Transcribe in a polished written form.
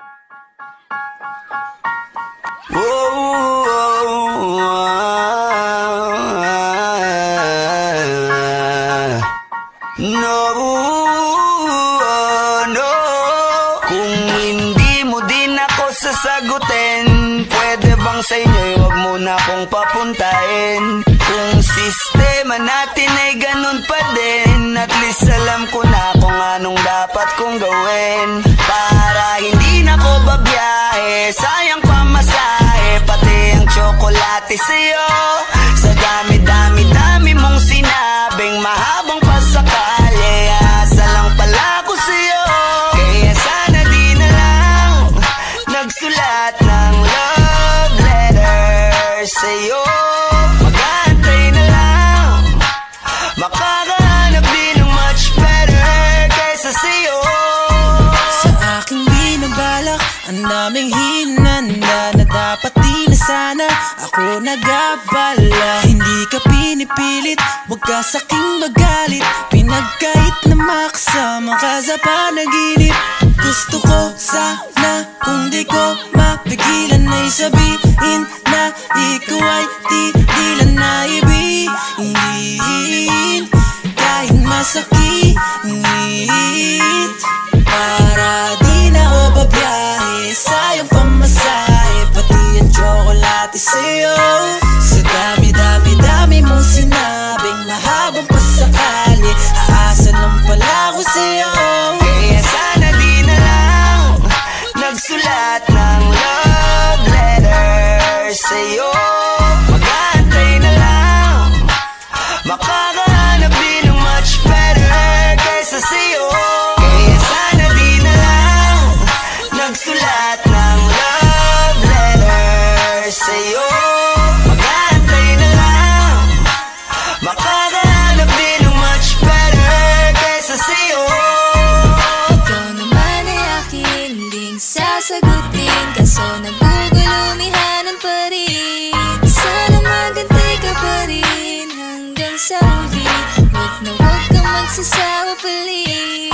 No. Kung hindi mo din ako sasagutin, pwede bang sa inyo'y wag mo na akong papuntahin? Kung sistema natin ay ganun pa din, at least alam ko na kung anong dapat kong gawin. Para hindi na ko babiyahe, sayang pamasahe, pati ang tsokolate sa'yo. Sa dami-dami-dami mong sinabing mahabang pasakali, asa lang pala ko sa'yo. Kaya sana di na lang nagsulat ng love letter sa'yo. Mag-aantay na lang, makakahanap din ng much better kaysa sa'yo. Sa aking binabalak, ang daming hinanda na dapat di na sana ako nag-abala. Hindi ka pinipilit, wag ka sa'king magalit, pinagkait na makasama ka sa panaginip. Gusto ko sana kung di ko mapigilan ay sabihin na ikaw ay tigilan na ibigin, kahit masakit. Para di na ako babiyahe, sayang pamasahe, pati ang tsokolate sa'yo. Sa dami-dami-dami mong sinabing mahabang pasakali, aasa lang pala ko sa'yo. Kaya sana di na lang nagsulat ng love letter sa'yo. Mag-aantay na lang, makakahanap din ng much better kaysa sa'yo. Kaya sana di na lang nagsulat ng love letter sa'yo. Mag-aantay na lang, makakahanap din ng much better kaysa sa'yo. Ikaw naman ay akin ding sasagutin, kaso nagugulumihanan pa rin. Sana magantay ka pa rin hanggang sa huli, wag na wag kang magsasawa pa rin.